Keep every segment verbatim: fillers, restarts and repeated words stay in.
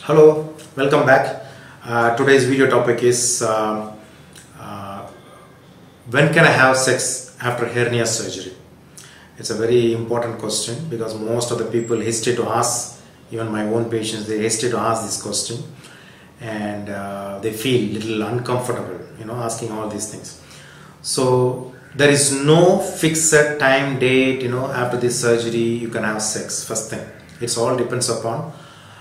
Hello, welcome back. Uh, today's video topic is uh, uh, when can I have sex after hernia surgery? It's a very important question because most of the people hesitate to ask, even my own patients, they hesitate to ask this question and uh, they feel a little uncomfortable, you know, asking all these things. So there is no fixed time date, you know, after this surgery you can have sex, first thing. It's all depends upon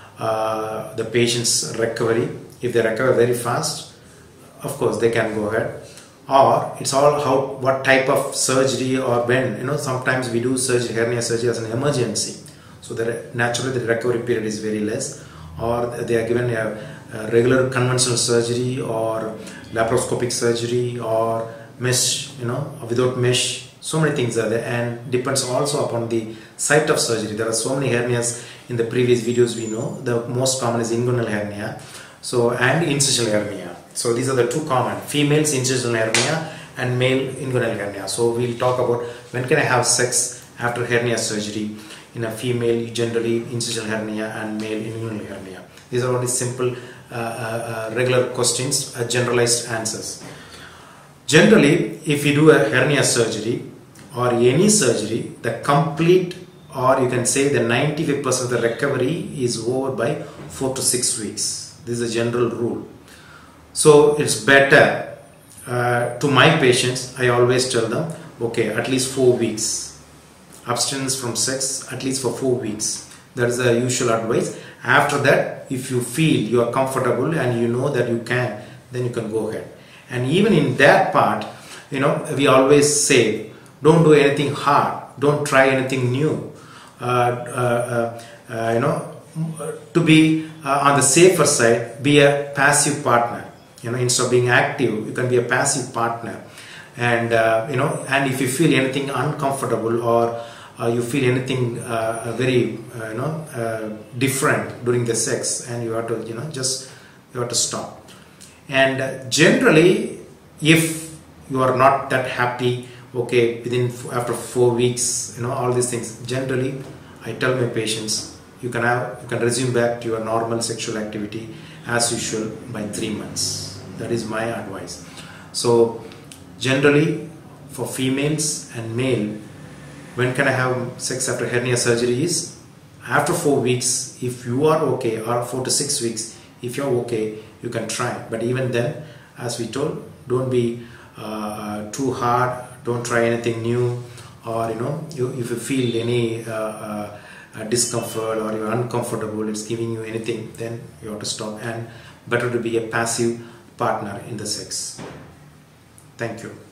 uh, the patient's recovery. If they recover very fast, of course they can go ahead. Or it's all how, what type of surgery or when, you know, sometimes we do surgery, hernia surgery as an emergency. So that naturally the recovery period is very less, or they are given a, a regular conventional surgery or laparoscopic surgery or mesh, you know, without mesh. So many things are there, and depends also upon the site of surgery. There are so many hernias. In the previous videos we know the most common is inguinal hernia, so and incisional hernia. So these are the two common, females incisional hernia and male inguinal hernia. So we'll talk about when can I have sex after hernia surgery. In a female, generally incisional hernia and male inguinal hernia. These are only simple uh, uh, uh, regular questions, uh, generalized answers. Generally, if you do a hernia surgery or any surgery, the complete, or you can say the ninety-five percent of the recovery is over by four to six weeks. This is a general rule. So it's better, uh, to my patients, I always tell them, okay, at least four weeks. Abstinence from sex at least for four weeks. That is the usual advice. After that, if you feel you are comfortable and you know that you can, then you can go ahead. And even in that part, you know, we always say, don't do anything hard, don't try anything new. Uh, uh, uh, uh, you know, to be uh, on the safer side, be a passive partner. You know, instead of being active, you can be a passive partner. And uh, you know, and if you feel anything uncomfortable or uh, you feel anything uh, very uh, you know uh, different during the sex, and you have to, you know, just you have to stop. And uh, generally, if you are not that happy, okay, within after four weeks, you know, all these things, generally I tell my patients, you can have you can resume back to your normal sexual activity as usual by three months. That is my advice. So generally, for females and male, when can I have sex after hernia surgery is after four weeks. If you are okay, or four to six weeks, if you're okay, you can try. But even then, as we told, don't be uh, too hard. Don't try anything new, or you know, you, if you feel any uh, uh, discomfort or you're uncomfortable, it's giving you anything, then you have to stop. And better to be a passive partner in the sex. Thank you.